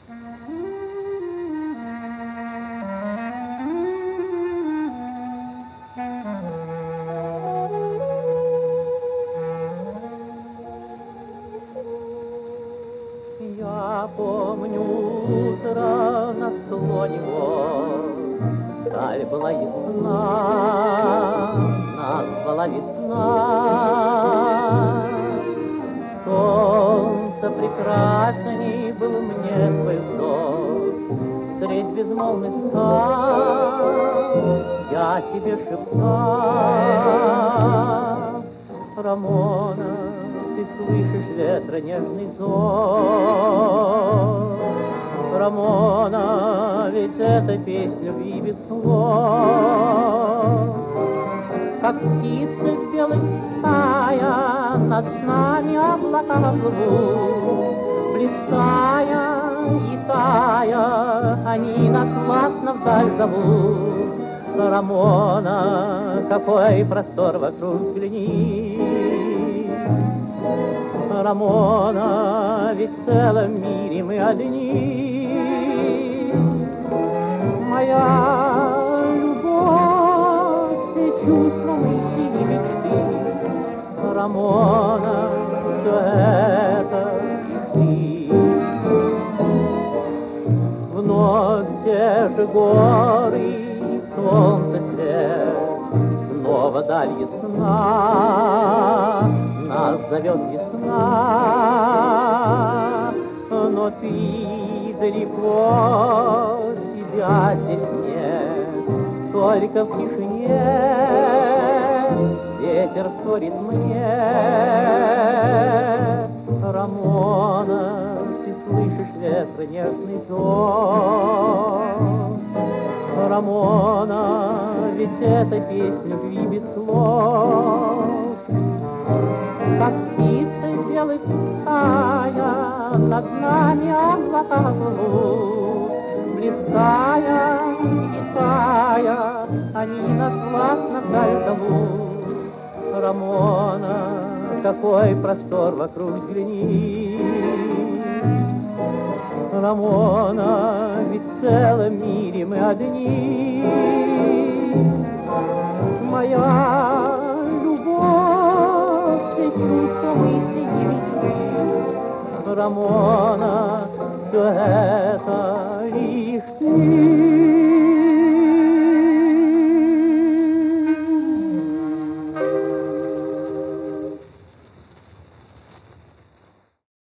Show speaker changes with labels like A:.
A: Я помню утро на склоне гор, даль была ясна, нас звала весна. Солнце прекрасней был мне твой взор, средь безмолвный скал я тебе шептал: Рамона, ты слышишь ветра нежный зов. Рамона, ведь это песня любви без слов. Как птицы в белых стая над нами облака плывут, блистая и тая, они нас властно вдаль зовут. Рамона, какой простор вокруг взгляни. Рамона, ведь в целом мире мы одни. Моя любовь, все чувства, мысли и мечты. Рамона, все это ты. Вновь те же горы, солнце свет, снова даль ясна, нас зовет весна, но ты далеко, тебя здесь нет, только в тишине ветер вторит мне. Рамона, ты слышишь ветра нежный зов. Рамона, ведь это песня любви без слов. Как птицы белых стая над нами облака плывут, блистая и тая, они нас властно вдаль зовут. Рамона, какой простор вокруг взгляни. Рамона, ведь в целом мире мы одни. Моя любовь, все чувства, мысли и мечты. Рамона, все это лишь ты.